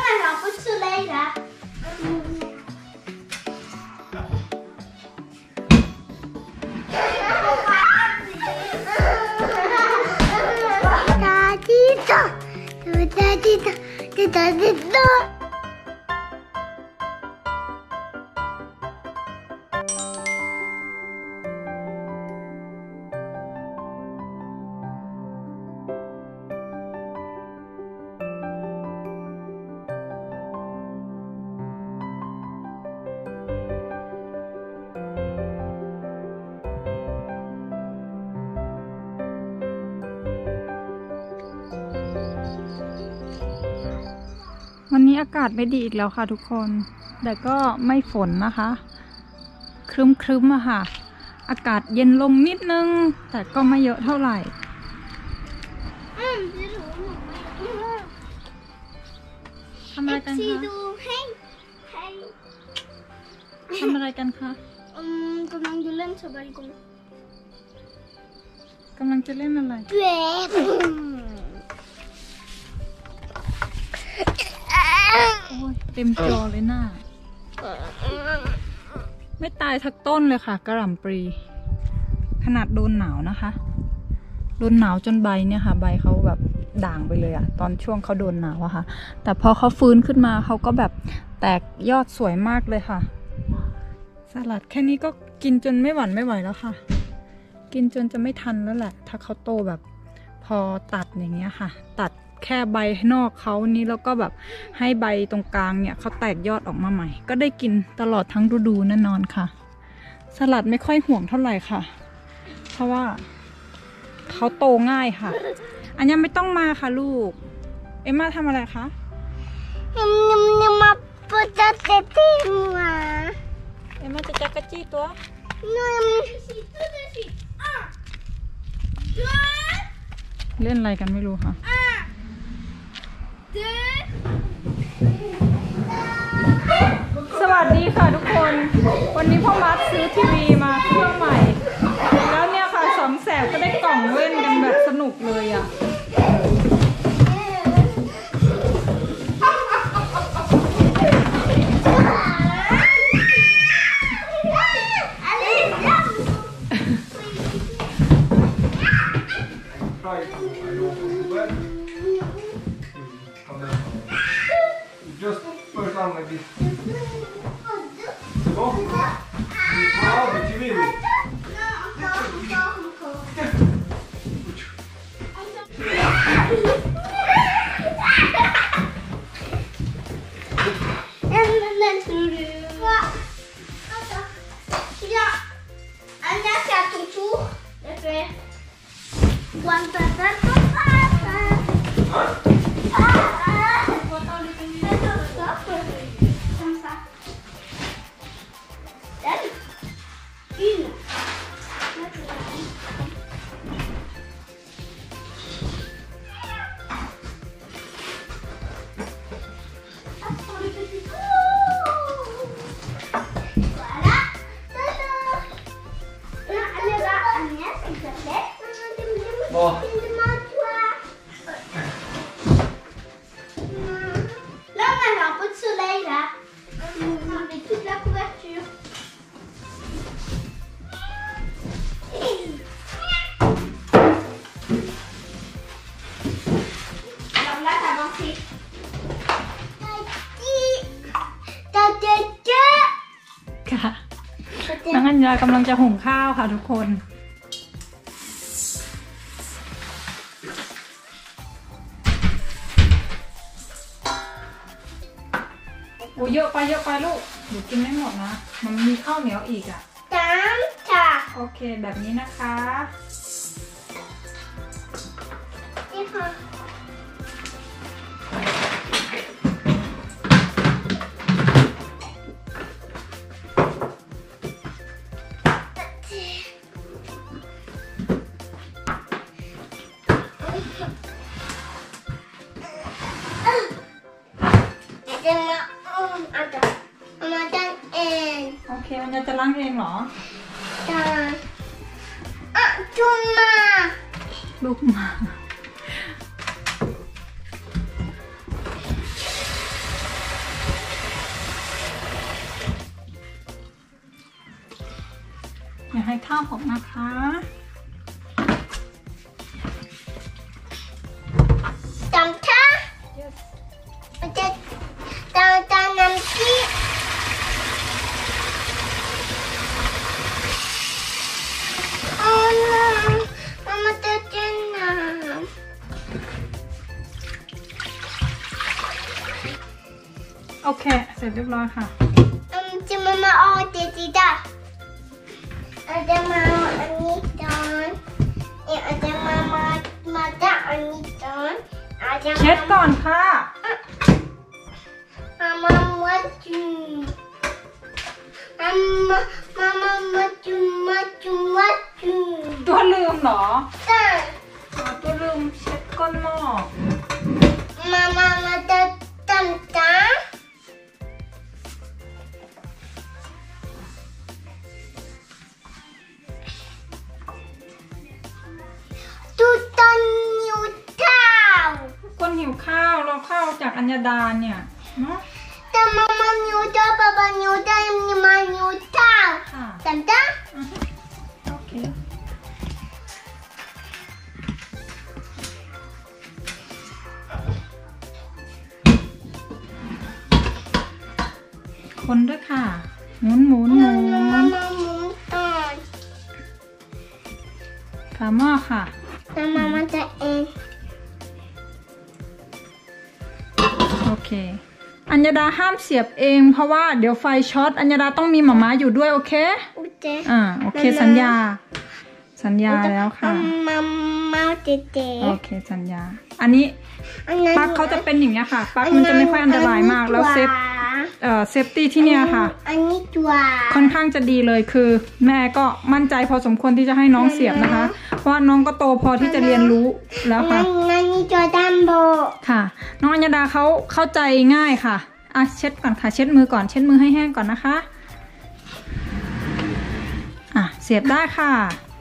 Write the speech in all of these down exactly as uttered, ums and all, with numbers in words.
mais un peu de soleil là. Tadita, tadita, tadita. วันนี้อากาศไม่ดีอีกแล้วค่ะทุกคนแต่ก็ไม่ฝนนะคะครึ้มครึ้มอะค่ะอากาศเย็นลงนิดนึงแต่ก็ไม่เยอะเท่าไหร่ทำอะไรกันคะทำอะไรกันคะกำลังจะเล่นสบายกงกำลังจะเล่นอะไรโอ้ยเต็มจอเลยหน้าไม่ตายทักต้นเลยค่ะกระหล่ำปลีขนาดโดนหนาวนะคะโดนหนาวจนใบเนี่ยค่ะใบเขาแบบด่างไปเลยอะตอนช่วงเขาโดนหนาวอะค่ะแต่พอเขาฟื้นขึ้นมาเขาก็แบบแตกยอดสวยมากเลยค่ะสลัดแค่นี้ก็กินจนไม่หวั่นไม่ไหวแล้วค่ะกินจนจะไม่ทันแล้วแหละถ้าเขาโตแบบพอตัดอย่างเงี้ยค่ะตัดแค่ใบนอกเขานี้แล้วก็แบบให้ใบตรงกลางเนี่ยเขาแตกยอดออกมาใหม่ก็ได้กินตลอดทั้งฤดูแน่นอนค่ะสลัดไม่ค่อยห่วงเท่าไหร่ค่ะเพราะว่าเขาโตง่ายค่ะอันนี้ไม่ต้องมาค่ะลูกเอ็มมาทำอะไรคะยำยำยำมาปะจะเตะที่มาเอ็มมาจะจักรจี้ตัวเล่นอะไรกันไม่รู้ค่ะสวัสดีค่ะทุกคนวันนี้พ่อมัดซื้อทีวีมาเครื่องใหม่แล้วเนี่ยค่ะสองแสบก็ได้กล่องเล่นกันแบบสนุกเลยอ่ะ Just first time like this. C'est bon? Ah, mais tu veux, oui. Anya, c'est à ton tour de faire one papa papa. Hein? Comme ça. Une. Voilà. Allez là, Agnès, s'il te plaît. Bon. Là, on a un peu de soleil, là. On met toute la couverture. Alors là, t'as avancé. Tati. Tati. ค่ะน้องอัญญากำลังจะหุงข้าวค่ะทุกคนโอ้เยอะไปเยอะไปลูกเดี๋ยวกินไม่หมดนะมันมีข้าวเหนียวอีกอ่ะ Tanta. โอเคแบบนี้นะคะ โอเคมันจะล้างเองเหรออ่ะจุนมาลูกมาให้ข้าวหอมนะคะจำท่ามันจะตาตาน้ำจิ้มโอ้น้ำมามาจะเจนน้ำโอเคเสร็จเรียบร้อยค่ะอืมจะมามาเอาเจจิดาอาจจะมาเอาอันนี้ตอนเนี่ยอาจจะมามามาจะอันนี้ตอนอาจจะเช็ดก่อนค่ะมามามาจุมามามามามาจุมาจุมาจุตัวลืมเหรอใช่ตัวลืมเช็ดก้นหม้อมามามาจะจำจ้าตูตอนหิวข้าวก้นหิวข้าวเราข้าวจากอัญญาดาเนี่ยเนาะแต่มามาหิวจ้าป๊าป๊าหิวจ้ามีมาหิวข้าวจำจ้าโอเคคนด้วยค่ะหมุนหมุนหมุนมามาหมุนก่อนฝาหม้อค่ะมามามาจะเองโอเคอัญญาดาห้ามเสียบเองเพราะว่าเดี๋ยวไฟช็อตอัญญาดาต้องมีหม่าม้าอยู่ด้วยโอเคโอเคอ่าโอเคสัญญาสัญญาแล้วค่ะมามาเจเจโอเคสัญญาอันนี้ปลั๊กเขาจะเป็นอย่างนี้ค่ะปลั๊กมันจะไม่ค่อยอันตรายมากแล้วเซฟเอ่อเซฟตี้ที่เนี่ยค่ะอันนี้ตัวค่อนข้างจะดีเลยคือแม่ก็มั่นใจพอสมควรที่จะให้น้องเสียบนะคะเพราะน้องก็โตพอที่จะเรียนรู้แล้วค่ะอันนี้ตัวดัมโบค่ะน้องอัญญาดาเขาเข้าใจง่ายค่ะอ่ะเช็ดก่อนค่ะเช็ดมือก่อนเช็ดมือให้แห้งก่อนนะคะอ่ะเสียบได้ค่ะ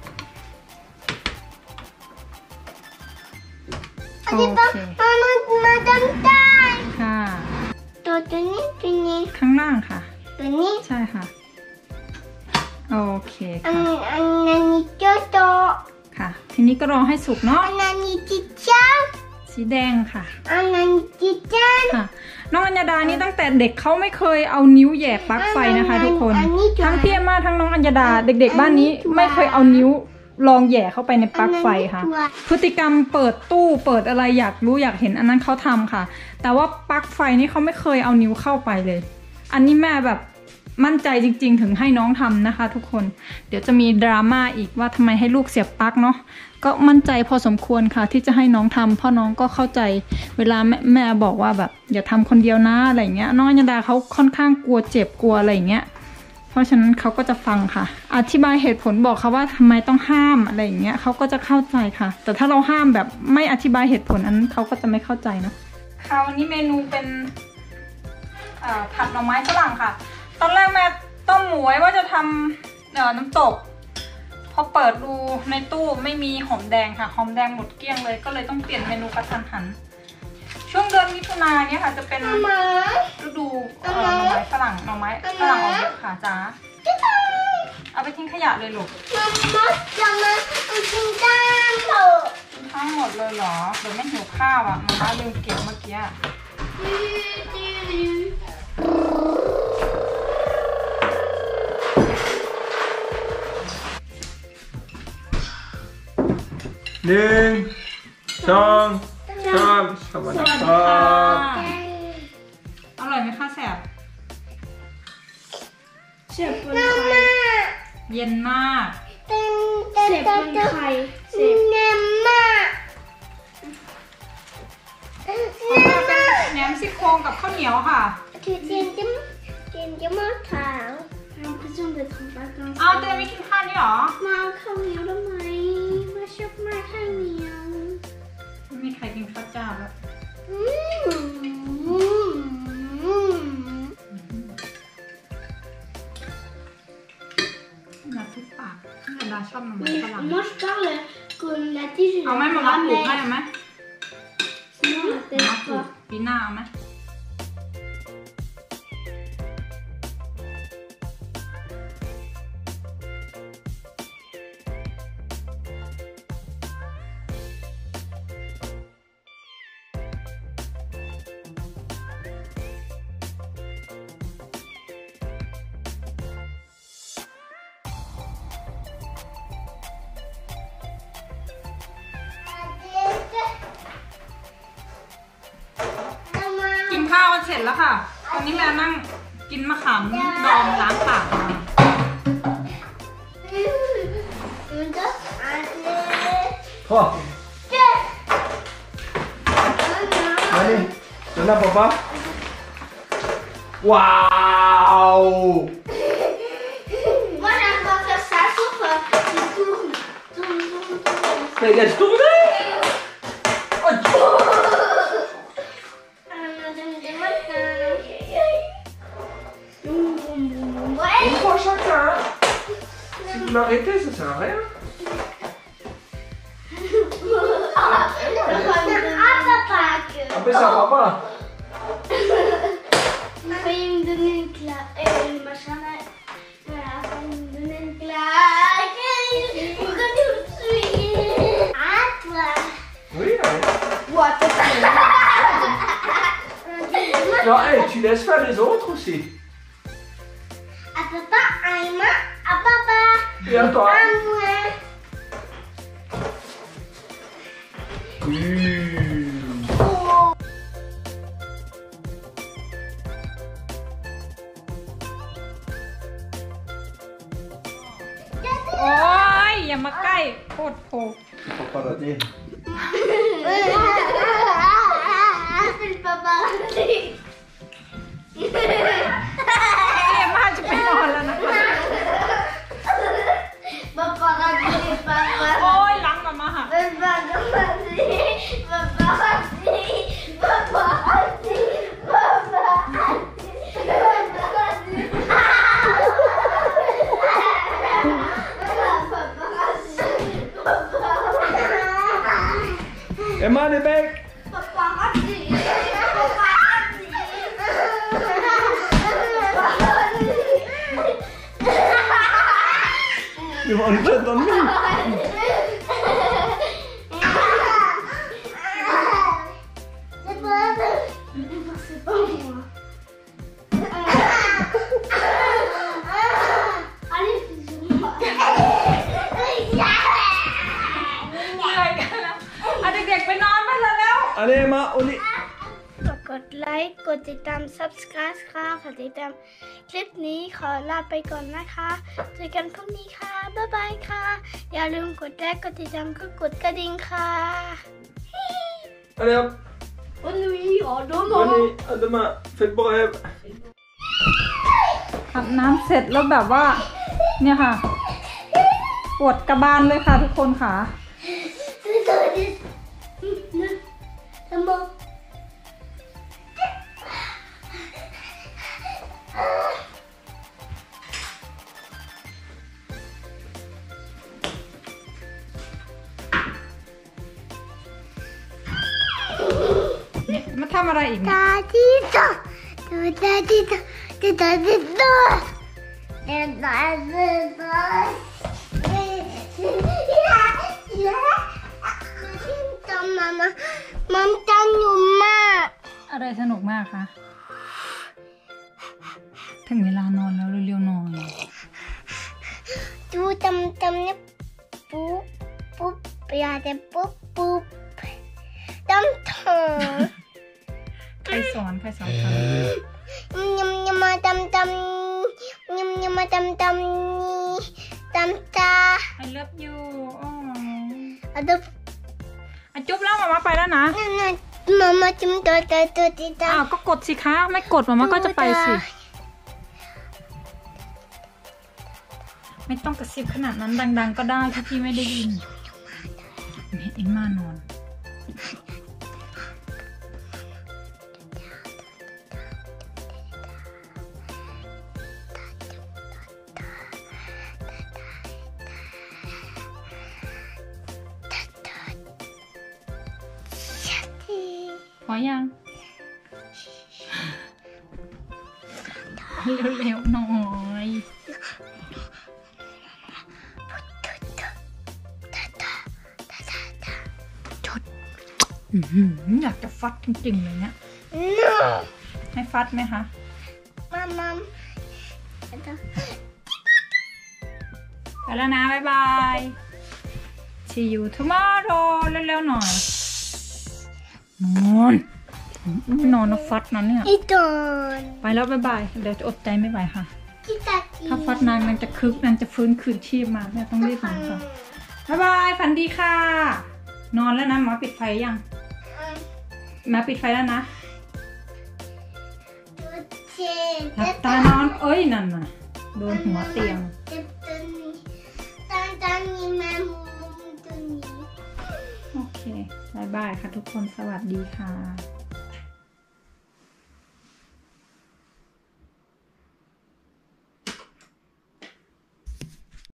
โอเคมามามาจำได้ค่ะตัวตัวนี้ตัวนี้ข้างล่างค่ะตัวนี้ใช่ค่ะโอเคค่ะอันอันนี้โตโตค่ะทีนี้ก็รอให้สุกเนาะอันนี้จิจ้าสีแดงค่ะอันนี้จิจ้าค่ะน้องอัญญาดานี่ตั้งแต่เด็กเขาไม่เคยเอานิ้วแหย่ปลั๊กไฟนะคะทุกคนทั้งพี่เอมม่าทั้งน้องอัญญาดาเด็กๆบ้านนี้ไม่เคยเอานิ้วลองแหย่เข้าไปในปลั๊กไฟค่ะพฤติกรรมเปิดตู้เปิดอะไรอยากรู้อยากเห็นอันนั้นเขาทำค่ะแต่ว่าปลั๊กไฟนี่เขาไม่เคยเอานิ้วเข้าไปเลยอันนี้แม่แบบมั่นใจจริงๆถึงให้น้องทำนะคะทุกคนเดี๋ยวจะมีดราม่าอีกว่าทำไมให้ลูกเสียบปลั๊กเนาะก็มั่นใจพอสมควรค่ะที่จะให้น้องทำเพราะน้องก็เข้าใจเวลาแม่แม่บอกว่าแบบอย่าทำคนเดียวนะอะไรเงี้ยน้องอัญญาดาเขาค่อนข้างกลัวเจ็บกลัวอะไรเงี้ยเพราะฉะนั้นเขาก็จะฟังค่ะอธิบายเหตุผลบอกเขาว่าทำไมต้องห้ามอะไรอย่างเงี้ยเขาก็จะเข้าใจค่ะแต่ถ้าเราห้ามแบบไม่อธิบายเหตุผลอันนั้นเขาก็จะไม่เข้าใจนะค่ะวันนี้เมนูเป็นผัดหน่อไม้ฝรั่งค่ะตอนแรกแม่ต้มหมูไว้ว่าจะทำน้ำตกพอเปิดดูในตู้ไม่มีหอมแดงค่ะหอมแดงหมดเกลี้ยงเลยก็เลยต้องเปลี่ยนเมนูกระทันหันช่วงเดือนมิถุนายนเนี่ยค่ะจะเป็นฤดูหน่อไม้ฝรั่งหน่อไม้ฝรั่งออกเยอะค่ะจ้าเอาไปทิ้งขยะเลยลูกมาจะมากินข้าวหมดกินข้าวหมดเลยเหรอเดี๋ยวไม่หิวข้าวอ่ะมาม่าลืมเก็บเมื่อกี้หนึ่งสองสามสวัสดีค่ะอร่อยไหมคะแสบเสียบเป็นไข่เย็นมากเสียบเป็นไข่เสียบแหนมมากแหนมซี่โครงกับข้าวเหนียวค่ะถือเทียนจิ้มเทียนจิ้มมะขาวเอาเตยไม่กินข้าวนี่หรอมาข้าวเหนียวทำไมมาชอบมาข้าวเหนียวไม่มีใครกินข้าวเจ้าแล้วน่าทุกปากน่าดาชอบมันฝรั่งเอาไหมมาม่าปลูกให้ไหมมาปลูกปีหน้าเอาไหมข้าวกันเสร็จแล้วค่ะ ตอนนี้แม่นั่งกินมะขามดองล้างปากมา Trois. Allez, donne à papa. Waouh! Moi j'aime pas faire ça, sauf tu tournes. Tourne, tourne, tourne. Mais laisse tourner! Oh, une fois chacun. Si vous l'arrêtez, ça sert à rien. Appelle ça papa. Il fallait me donner une claque. Et le machin là. Voilà, il fallait me donner une claque. Pourquoi tu me suis? À toi. Oui, allez. What the Non, hey, tu laisses faire les autres aussi. À papa, à Emma, à papa. Et à toi. À moi. Mmh. Oh. โอ้ยอย่ามาใกล้โคตรโผล่ Papa l'a dit. C'est le papa. เอ็มมาจะไปนอนแล้วนะคะ Papa raté, papa. โอ้ยล้างมามาค่ะ Papa raté, papa raté, papa raté, papa raté. Emma, les becs. Papa raté, papa raté. Ils vont le mettre dans le mur. C'est pas moi. Allez, bisous. เหนื่อยกันแล้วเอาเด็กๆไปนอนไปแล้ว Allez, Emma, au lit. กดไลค์ กดติดตาม Subscribe ค่ะฝากติดตามคลิปนี้ขอลาไปก่อนนะคะเจอกันพรุ่งนี้ค่ะ บ๊ายบายค่ะ อย่าลืมกดแรกกดติดตามก็กดกระดิ่งค่ะ Allez, hop. Bonne nuit, oh Bonne nuit. À demain. Faites beau rêve. อาบน้ำเสร็จแล้วแบบว่า เนี่ยค่ะ ปวดกระบาลเลยค่ะทุกคนค่ะ เนี่ยมาทำอะไรอีกเนี่ย Tatito, tatito, tatito, tatito. Mama, mama, tanya mak. อะไรสนุกมากคะ ถึงเวลานอนแล้วเร็วๆนอน Tu tam tam ni pup pup ya de pup pup. Tam tam. ใครสอนใครสอนคะ Nyam nyam tam tam. Nyam nyam tam tam ni. Tam ta. I love you อ๋อ Ada อ่ะจุ๊บแล้วมามาไปแล้วนะ mama cum tu tu tu tu. อ้าวก็กดสิคะไม่กดมามาก็จะไปสิ ไม่ต้องกระซิบขนาดนั้นดังๆก็ได้ที่พี่ไม่ได้ยินเนี่ยเอ็มมานอน พอยัง เร็วๆหน่อยชดอื้อหืออยากจะฟัดจริงๆเลยเนี่ย No. ให้ฟัดไหมคะ Mama. ไปแล้วนะ บ๊ายบาย see you tomorrow เร็วๆหน่อย นอนไม่นอนนะฟัดนั้นเนี่ยอีตอนไปแล้วบ๊ายบายเดี๋ยวจะอดใจไม่ไหวค่ะที่ตาจีถ้าฟัดนางนางจะคึกนางจะฟื้นคืนชีพมาแม่ต้องรีบนอนก่อนบ๊ายบายฝันดีค่ะ นอนแล้วนะหมอปิดไฟยังหมาปิดไฟแล้วนะหลับตานอนเอ้ยนั่นน่ะโดนหัวเตียงเจ็บตัวนี้ตอนตอนนี้แม่มุมตัวนี้โอเคบายบายค่ะทุกคนสวัสดีค่ะ